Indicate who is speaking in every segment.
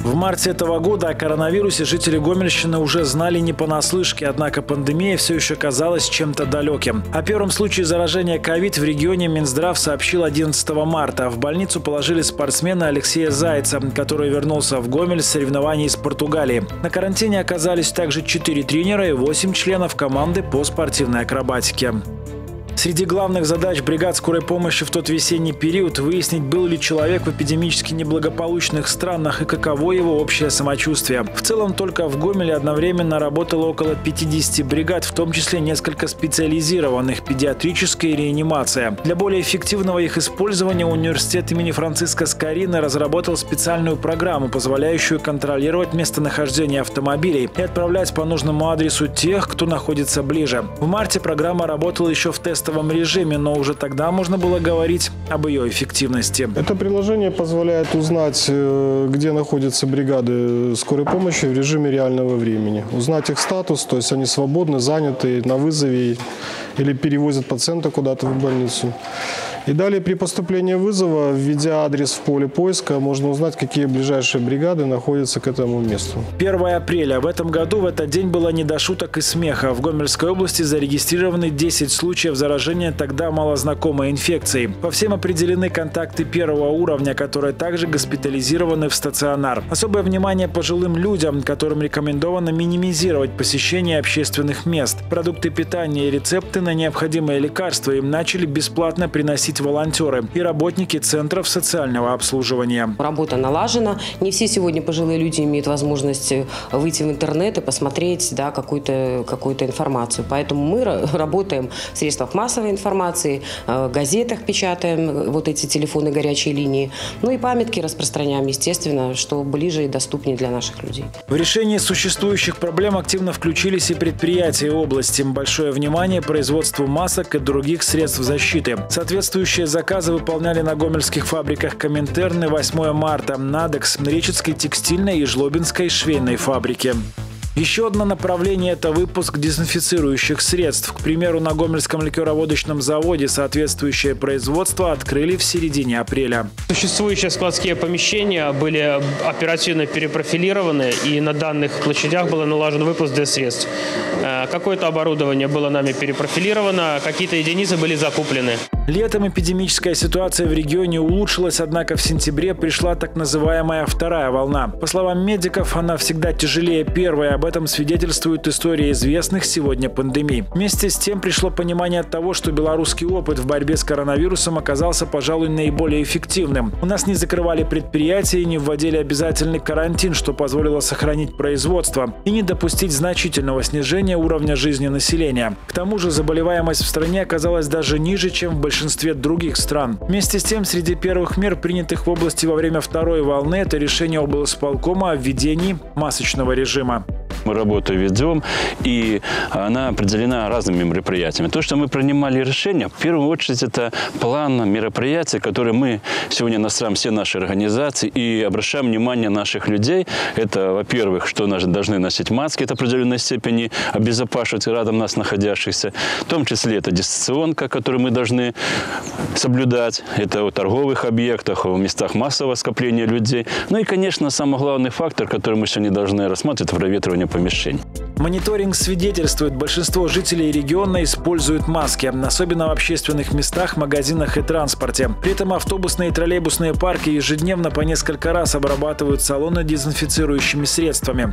Speaker 1: В марте этого года о коронавирусе жители Гомельщины уже знали не понаслышке, однако пандемия все еще казалась чем-то далеким. О первом случае заражения ковид в регионе Минздрав сообщил 11 марта. В больницу положили спортсмена Алексея Зайца, который вернулся в Гомель с соревнований из Португалии. На карантине оказались также 4 тренера и 8 членов команды по спортивной акробатике. Среди главных задач бригад скорой помощи в тот весенний период выяснить, был ли человек в эпидемически неблагополучных странах и каково его общее самочувствие. В целом, только в Гомеле одновременно работало около 50 бригад, в том числе несколько специализированных, педиатрическая и реанимация. Для более эффективного их использования университет имени Франциска Скорины разработал специальную программу, позволяющую контролировать местонахождение автомобилей и отправлять по нужному адресу тех, кто находится ближе. В марте программа работала еще в тестовом режиме, но уже тогда можно было говорить об ее эффективности.
Speaker 2: Это приложение позволяет узнать, где находятся бригады скорой помощи в режиме реального времени. Узнать их статус, то есть они свободны, заняты, на вызове или перевозят пациента куда-то в больницу. И далее при поступлении вызова, введя адрес в поле поиска, можно узнать, какие ближайшие бригады находятся к этому месту.
Speaker 1: 1 апреля. В этом году в этот день было не до шуток и смеха. В Гомельской области зарегистрированы 10 случаев заражения тогда малознакомой инфекцией. По всем определены контакты первого уровня, которые также госпитализированы в стационар. Особое внимание пожилым людям, которым рекомендовано минимизировать посещение общественных мест. Продукты питания и рецепты на необходимые лекарства им начали бесплатно приносить волонтеры и работники центров социального обслуживания.
Speaker 3: Работа налажена. Не все сегодня пожилые люди имеют возможность выйти в интернет и посмотреть какую-то информацию. Поэтому мы работаем в средствах массовой информации, в газетах печатаем вот эти телефоны горячей линии. Ну и памятки распространяем, естественно, что ближе и доступнее для наших людей.
Speaker 1: В решении существующих проблем активно включились и предприятия области. Большое внимание производству масок и других средств защиты. Соответствующие заказы выполняли на гомельских фабриках Коминтерн 8 марта, Надекс, Речицкой текстильной и Жлобинской швейной фабрики. Еще одно направление – это выпуск дезинфицирующих средств. К примеру, на Гомельском ликероводочном заводе соответствующее производство открыли в середине апреля.
Speaker 4: Существующие складские помещения были оперативно перепрофилированы, и на данных площадях был налажен выпуск средств. Какое-то оборудование было нами перепрофилировано, какие-то единицы были закуплены.
Speaker 1: Летом эпидемическая ситуация в регионе улучшилась, однако в сентябре пришла так называемая вторая волна. По словам медиков, она всегда тяжелее первой. Об этом свидетельствует история известных сегодня пандемий. Вместе с тем пришло понимание того, что белорусский опыт в борьбе с коронавирусом оказался, пожалуй, наиболее эффективным. У нас не закрывали предприятия и не вводили обязательный карантин, что позволило сохранить производство и не допустить значительного снижения уровня жизни населения. К тому же заболеваемость в стране оказалась даже ниже, чем в большинстве других стран. Вместе с тем, среди первых мер, принятых в области во время второй волны, это решение облсполкома о введении масочного режима.
Speaker 5: Мы работу ведем, и она определена разными мероприятиями. То, что мы принимали решение, в первую очередь, это план мероприятий, которые мы сегодня настраиваем все наши организации и обращаем внимание наших людей. Это, во-первых, что должны носить маски, это в определенной степени обезопасивать рядом нас находящихся. В том числе это дистанционка, которую мы должны соблюдать. Это в торговых объектах, в местах массового скопления людей. Ну и, конечно, самый главный фактор, который мы сегодня должны рассматривать, это проветривание помещений.
Speaker 1: Мониторинг свидетельствует, большинство жителей региона используют маски, особенно в общественных местах, магазинах и транспорте. При этом автобусные и троллейбусные парки ежедневно по несколько раз обрабатывают салоны дезинфицирующими средствами.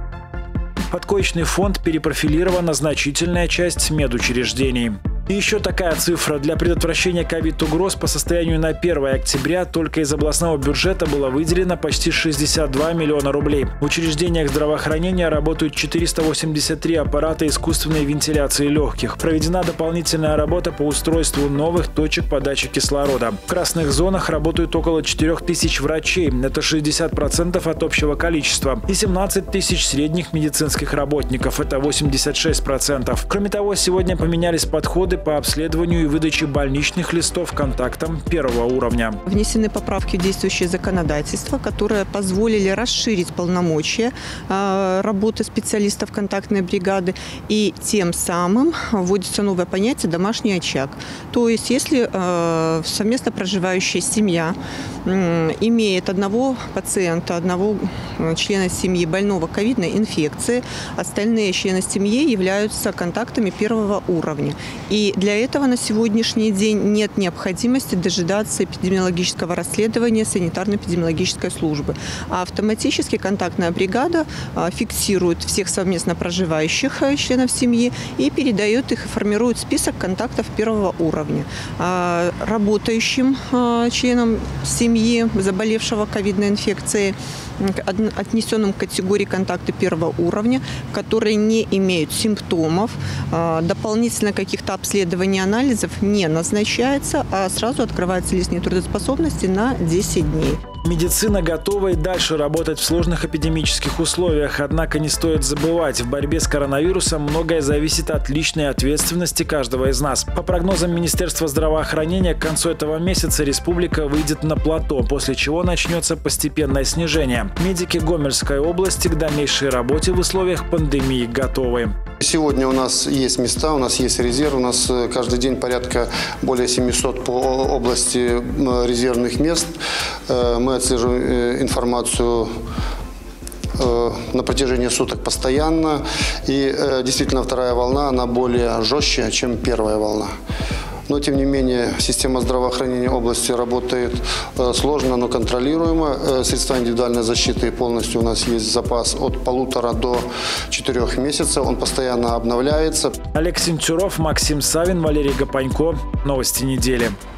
Speaker 1: Под коечный фонд перепрофилирована значительная часть медучреждений. И еще такая цифра. Для предотвращения ковид-угроз по состоянию на 1 октября только из областного бюджета было выделено почти 62 миллиона рублей. В учреждениях здравоохранения работают 483 аппарата искусственной вентиляции легких. Проведена дополнительная работа по устройству новых точек подачи кислорода. В красных зонах работают около 4000 врачей. Это 60% от общего количества. И 17 тысяч средних медицинских работников. Это 86%. Кроме того, сегодня поменялись подходы методы по обследованию и выдаче больничных листов контактам первого уровня.
Speaker 6: Внесены поправки в действующее законодательство, которые позволили расширить полномочия работы специалистов контактной бригады, и тем самым вводится новое понятие «домашний очаг». То есть, если совместно проживающая семья имеет одного пациента, одного члена семьи больного ковидной инфекцией, остальные члены семьи являются контактами первого уровня. И для этого на сегодняшний день нет необходимости дожидаться эпидемиологического расследования санитарно-эпидемиологической службы. А автоматически контактная бригада фиксирует всех совместно проживающих членов семьи и передает их и формирует список контактов первого уровня. Работающим членам семьи, заболевшего ковидной инфекцией, отнесенным к категории контакты первого уровня, которые не имеют симптомов, дополнительно каких-то обследований, анализов не назначается, а сразу открывается лист нетрудоспособности на 10 дней.
Speaker 1: Медицина готова и дальше работать в сложных эпидемических условиях. Однако не стоит забывать, в борьбе с коронавирусом многое зависит от личной ответственности каждого из нас. По прогнозам Министерства здравоохранения, к концу этого месяца республика выйдет на плато, после чего начнется постепенное снижение. Медики Гомельской области к дальнейшей работе в условиях пандемии готовы.
Speaker 7: Сегодня у нас есть места, у нас есть резерв, у нас каждый день порядка более 700 по области резервных мест. Мы отслеживаем информацию на протяжении суток постоянно. И действительно вторая волна, она более жестче, чем первая волна. Но, тем не менее, система здравоохранения области работает сложно, но контролируемо. Средства индивидуальной защиты полностью у нас есть запас от 1,5 до 4 месяцев. Он постоянно обновляется.
Speaker 1: Олег Синтюров, Максим Савин, Валерий Гапанько. Новости недели.